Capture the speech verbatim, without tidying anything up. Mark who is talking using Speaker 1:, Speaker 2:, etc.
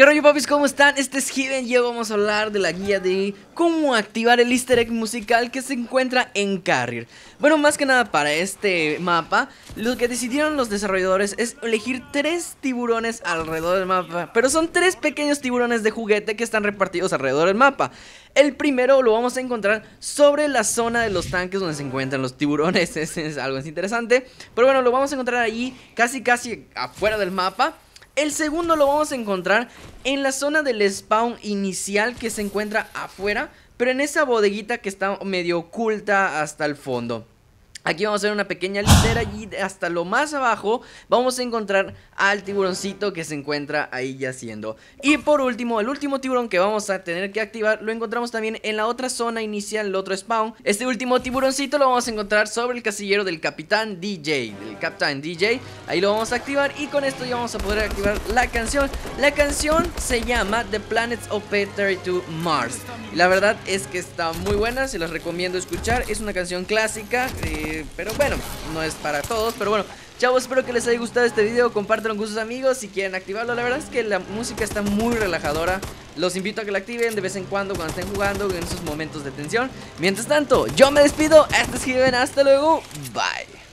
Speaker 1: ¿Qué rollo, papis? ¿Cómo están? Este es Given y hoy vamos a hablar de la guía de cómo activar el easter egg musical que se encuentra en Carrier. Bueno, más que nada para este mapa, lo que decidieron los desarrolladores es elegir tres tiburones alrededor del mapa. Pero son tres pequeños tiburones de juguete que están repartidos alrededor del mapa. El primero lo vamos a encontrar sobre la zona de los tanques donde se encuentran los tiburones. Es, es algo interesante. Pero bueno, lo vamos a encontrar ahí casi casi afuera del mapa. El segundo lo vamos a encontrar en la zona del spawn inicial que se encuentra afuera, pero en esa bodeguita que está medio oculta hasta el fondo. Aquí vamos a ver una pequeña litera y hasta lo más abajo vamos a encontrar al tiburoncito que se encuentra ahí yaciendo. Y por último, el último tiburón que vamos a tener que activar lo encontramos también en la otra zona inicial, el otro spawn. Este último tiburoncito lo vamos a encontrar sobre el casillero del Capitán D J, del Captain D J. Ahí lo vamos a activar y con esto ya vamos a poder activar la canción. La canción se llama The Planets O P treinta y dos Mars. Y la verdad es que está muy buena, se las recomiendo escuchar. Es una canción clásica, eh, pero bueno, no es para todos. Pero bueno, chavos, espero que les haya gustado este video. Compártanlo con sus amigos si quieren activarlo. La verdad es que la música está muy relajadora. Los invito a que la activen de vez en cuando cuando estén jugando, en esos momentos de tensión. Mientras tanto, yo me despido. Este es Given, hasta luego, bye.